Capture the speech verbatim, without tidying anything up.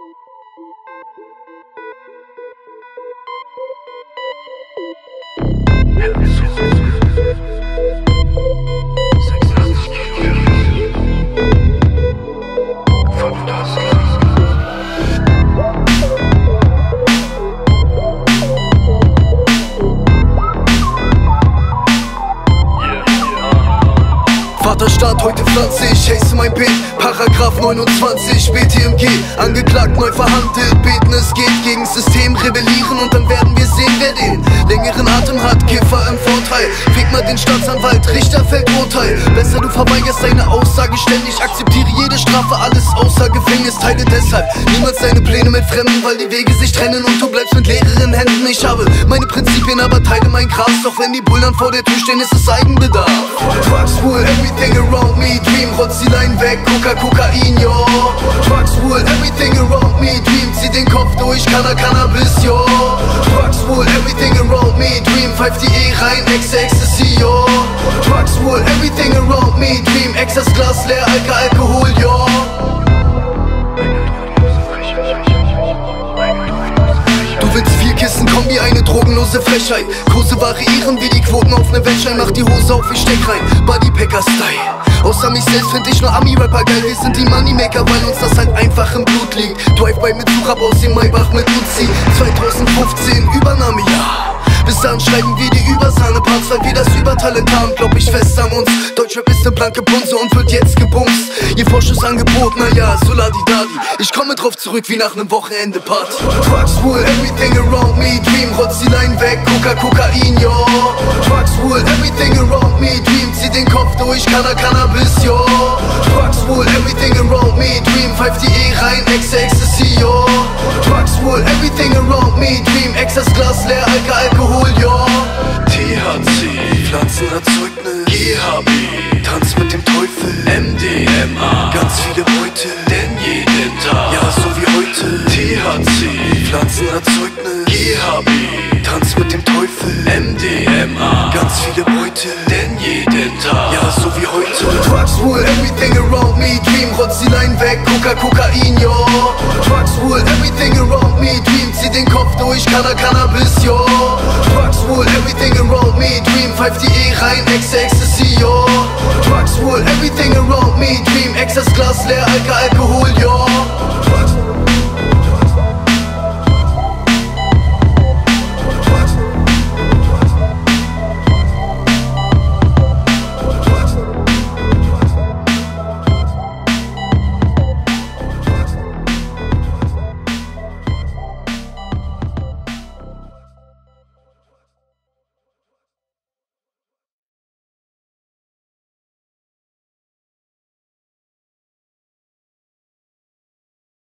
Vaterstaat, heute pflanze ich Haze in mein Beet. Paragraph neunundzwanzig, B T M G. Angeklagt, neu verhandelt, beten es geht. Gegen System rebellieren und dann werden wir sehen, wer den längeren Atem hat. Kiffer im Vorteil, fick mal den Staatsanwalt, Richter fällt Urteil. Besser du verweigerst deine Aussage ständig. Akzeptiere jede Strafe, alles außer Gefängnis. Teile deshalb niemals deine Pläne mit Fremden, weil die Wege sich trennen und du bleibst mit leeren Händen. Ich habe meine Prinzipien, aber teile mein Gras. Doch wenn die Bullen vor der Tür stehen, ist es Eigenbedarf. Drugs rule everything around me, Dream, rotz die Leinen weg, Coca, Kokain, yo. Drugs rule everything around me, Dream, zieh den Kopf durch, Canna, Cannabis, yo. Drugs rule everything around me, Dream, pfeif die E rein, Ex, Ecstasy, yo. Drugs rule everything around me, Dream, Ex, das Glas leer, Alka, Alkohol, yo. Du willst vier Kisten Kombi, eine drogenlose Frechheit. Kurse variieren wie die Quoten auf ne Wettschein. Mach die Hose auf, ich steck rein, Bodypacker-Style. Außer mich selbst find ich nur Ami-Rapper geil. Wir sind die Moneymaker, weil uns das halt einfach im Blut liegt. Drive-by mit Suchab aus dem Maybach mit Uzi. zweitausendfünfzehn, Übernahmejahr. Bis dann schreiben wir die Übersahne-Parts, weil wir das Übertalent haben, glaub ich fest an uns. Deutschrap ist ne blanke Bunse und wird jetzt gebumst. Ihr Vorschussangebot, naja, so ladi-dadi. Ich komme drauf zurück wie nach nem Wochenende-Party. Drugs rule everything around me, Dream, rotz die Leinen weg, Coca, Kokain, yo. Drugs rule everything around me, Dream, zieh den Kopf durch, Canna, Cannabis, yo. Drugs rule everything around me, Dream, pfeif die E rein, Ex, Ecstasy, yo. Drugs rule everything around me, Dream, Ex, das Glas leer, Alka, Alkohol, yo. T H C, Pflanzenerzeugnis, G H B, Tanz mit dem Teufel, M D M A, ganz viele Beute, denn jeden Tag, ja so wie heute. T H C, Pflanzenerzeugnis, G H B, Tanz mit dem Teufel, M D M A, ganz viele Beute, denn jeden Tag, ja so wie heute. Drugs rule everything around me, Dream, rotz die Leinen weg, Coca, Kokain, yo. Drugs rule everything around me, Dream, zieh den Kopf durch, Canna, Cannabis, yo. Drugs rule everything around me, Dream, pfeif die E rein, Ex, Ecstasy, yo. Drugs rule everything around me, Dream, Ex, das Glas leer, Alka, Alkohol, yo.